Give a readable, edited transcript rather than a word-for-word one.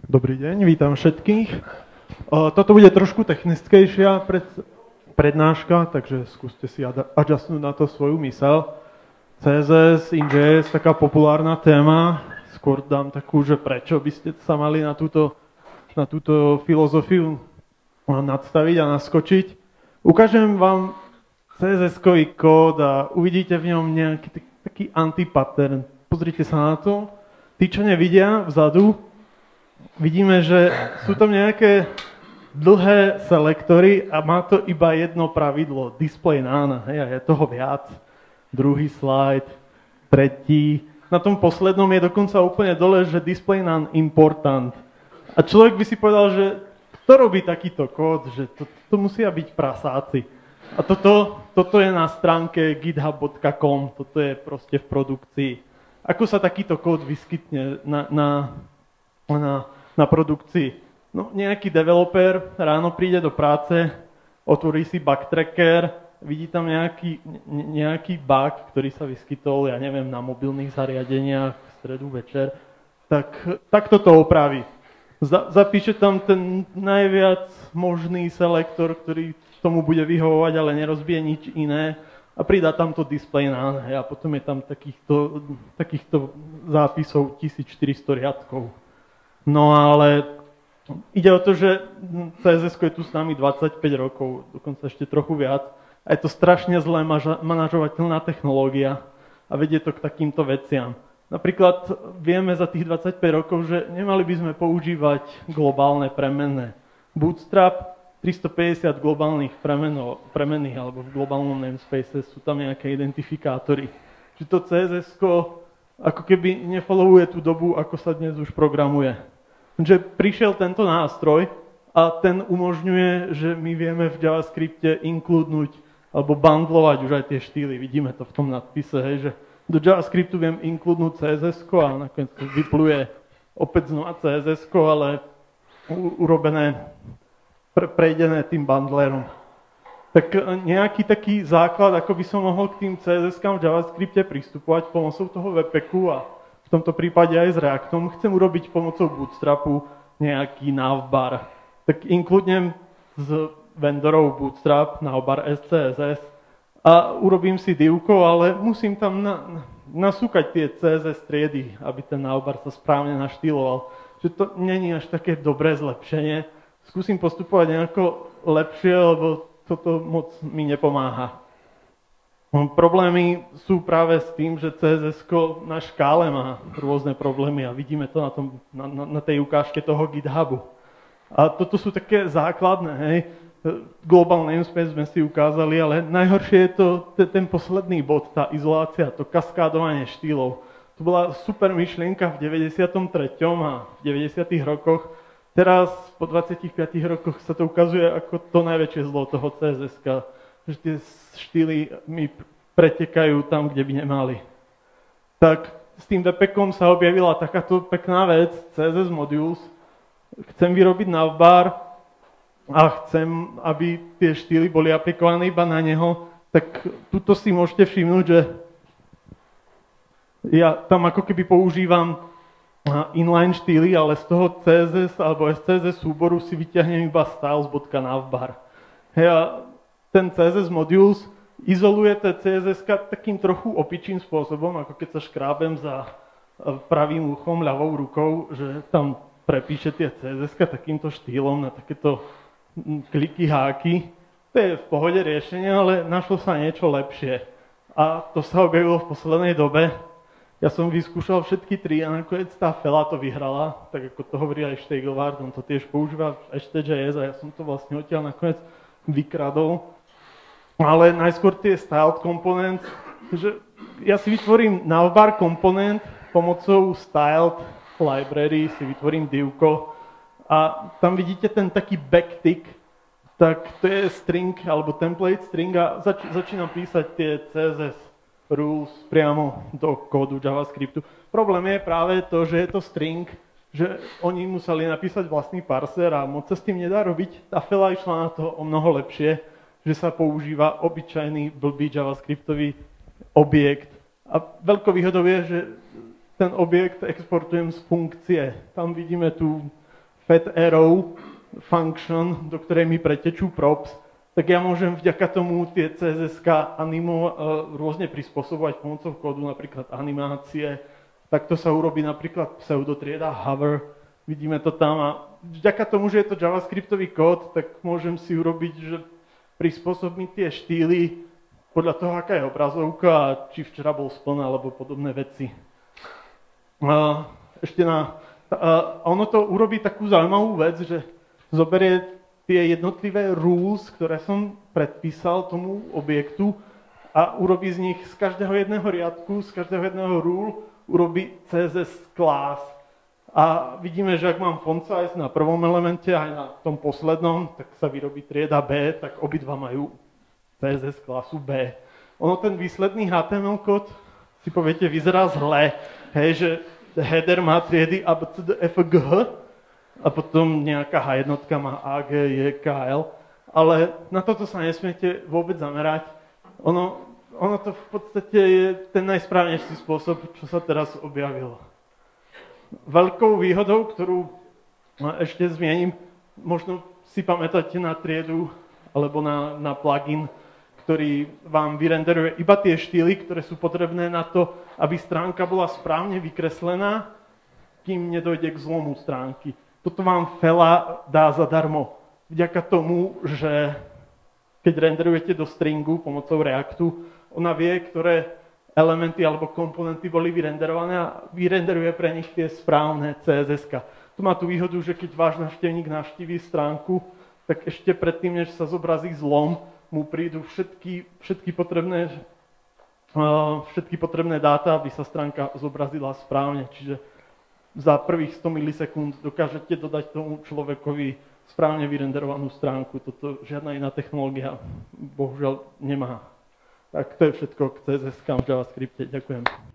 Dobrý deň, vítam všetkých. Toto bude trošku technickejšia prednáška, takže skúste si adjustnúť na to svoju myseľ. CSS, InJS, taká populárna téma. Skôr dám takú, že prečo by ste sa mali na túto filozofiu nadstaviť a naskočiť. Ukážem vám CSS-kový kód a uvidíte v ňom nejaký taký antipattern. Pozrite sa na to. Tí, čo nevidia vzadu, vidíme, že sú tam nejaké dlhé selektory a má to iba jedno pravidlo, display none, hej, a je toho viac. Druhý slide, tretí. Na tom poslednom je dokonca úplne dole, že display none important. A človek by si povedal, že kto robí takýto kód, že to musia byť prasáci. A toto je na stránke github.com, toto je proste v produkcii. Ako sa takýto kód vyskytne na produkcii? No, nejaký developer ráno príde do práce, otvorí si bug tracker, vidí tam nejaký bug, ktorý sa vyskytol, ja neviem, na mobilných zariadeniach v stredu večer, tak toto opraví. Zapíše tam ten najviac možný selektor, ktorý tomu bude vyhovovať, ale nerozbije nič iné a pridá tam to display none, a potom je tam takýchto zápisov 1400 riadkov. No ale ide o to, že CSS je tu s nami 25 rokov, dokonca ešte trochu viac. A je to strašne zlé manažovateľná technológia a vedie to k takýmto veciam. Napríklad vieme za tých 25 rokov, že nemali by sme používať globálne premenné. Bootstrap, 350 globálnych premenných alebo v globálnom namespace sú tam nejaké identifikátory. Čiže to CSS-ko ako keby nefollowuje tú dobu, ako sa dnes už programuje. Takže prišiel tento nástroj a ten umožňuje, že my vieme v JavaScripte inkludnúť alebo bundlovať už aj tie štýly. Vidíme to v tom nadpise, hej, že do JavaScriptu viem inkludnúť CSS-ko a nakoniec to vypluje opäť znova CSS-ko, ale urobené, prejdené tým bundlerom. Tak nejaký taký základ, ako by som mohol k tým CSS-kám v JavaScripte pristupovať pomocou toho webpacku a v tomto prípade aj s Reactom, chcem urobiť pomocou Bootstrapu nejaký navbar. Tak inkludnem z vendorov Bootstrap navbar SCSS a urobím si divko, ale musím tam nasúkať tie CSS triedy, aby ten navbar sa správne naštýloval. Že to není až také dobré zlepšenie. Skúsim postupovať nejako lepšie, lebo toto moc mi nepomáha. Problémy sú práve s tým, že CSS-ko na škále má rôzne problémy a vidíme to na tej ukážke toho GitHubu. A toto sú také základné, hej. Global namespace sme si ukázali, ale najhoršie je to ten posledný bod, tá izolácia, to kaskádovanie štýlov. To bola super myšlienka v 93. a v 90. rokoch. Teraz, po 25 rokoch, sa to ukazuje ako to najväčšie zlo toho CSS-ka, že tie štýly mi pretekajú tam, kde by nemali. Tak s tým webpackom sa objavila takáto pekná vec, CSS Modules. Chcem vyrobiť navbar a chcem, aby tie štýly boli aplikované iba na neho, tak tuto si môžete všimnúť, že ja tam ako keby používam inline štýly, ale z toho CSS alebo SCSS súboru si vyťahnem iba styles.navbar. Hej, a ten CSS Modules izoluje tie CSS takým trochu opičím spôsobom, ako keď sa škrábem za pravým uchom, ľavou rukou, že tam prepíše tie CSS takýmto štýlom na takéto kliky, háky. To je v pohode riešenie, ale našlo sa niečo lepšie. A to sa objavilo v poslednej dobe. Ja som vyskúšal všetky tri a nakoniec tá Fela to vyhrala, tak ako to hovorí aj Steigelward, on to tiež používa v HTJS a ja som to vlastne odtiaľ nakoniec vykradol. Ale najskôr tie styled components, že ja si vytvorím navbar komponent pomocou styled library, si vytvorím divko a tam vidíte ten taký backtick, tak to je string alebo template string a začínam písať tie CSS rules priamo do kódu JavaScriptu. Problém je práve to, že je to string, že oni museli napísať vlastný parser a moc sa s tým nedá robiť. Tá Fela išla na to o mnoho lepšie, že sa používa obyčajný blbý javascriptový objekt. A veľkou výhodou je, že ten objekt exportujem z funkcie. Tam vidíme tú fat arrow function, do ktorej mi pretečú props, tak ja môžem vďaka tomu tie CSS-ka rôzne prispôsobovať pomocou kódu, napríklad animácie. Takto sa urobí napríklad pseudotrieda hover. Vidíme to tam a vďaka tomu, že je to javascriptový kód, tak môžem si urobiť, že prispôsobiť tie štýly podľa toho, aká je obrazovka a či včera bol spln alebo podobné veci. Ono to urobí takú zaujímavú vec, že zoberie tie jednotlivé rules, ktoré som predpísal tomu objektu a urobí z nich z každého jedného riadku, z každého jedného rule, urobí CSS class. A vidíme, že ak mám font size na prvom elemente aj na tom poslednom, tak sa vyrobí trieda B, tak obidva majú CSS klasu B. Ono ten výsledný HTML kód, si poviete, vyzerá zle, hej, že header má triedy A, B, C, D, F, G, a potom nejaká H1 má A, G, J, K, L, ale na toto sa nesmiete vôbec zamerať. Ono to v podstate je ten najsprávnejší spôsob, čo sa teraz objavilo. Veľkou výhodou, ktorú ešte zmiením, možno si pamätáte na triedu alebo na plugin, ktorý vám vyrenderuje iba tie štýly, ktoré sú potrebné na to, aby stránka bola správne vykreslená, kým nedojde k zlomu stránky. Toto vám Fela dá zadarmo. Vďaka tomu, že keď renderujete do stringu pomocou Reactu, ona vie, ktoré elementy alebo komponenty boli vyrenderované a vyrenderuje pre nich tie správne CSS-ka. To má tú výhodu, že keď váš návštevník navštíví stránku, tak ešte predtým, než sa zobrazí zlom, mu prídu všetky potrebné dáta, aby sa stránka zobrazila správne. Čiže za prvých 100 milisekúnd dokážete dodať tomu človekovi správne vyrenderovanú stránku. Toto žiadna iná technológia bohužiaľ nemá. Tak to je všetko k CSS-kám v JavaScripte. Ďakujem.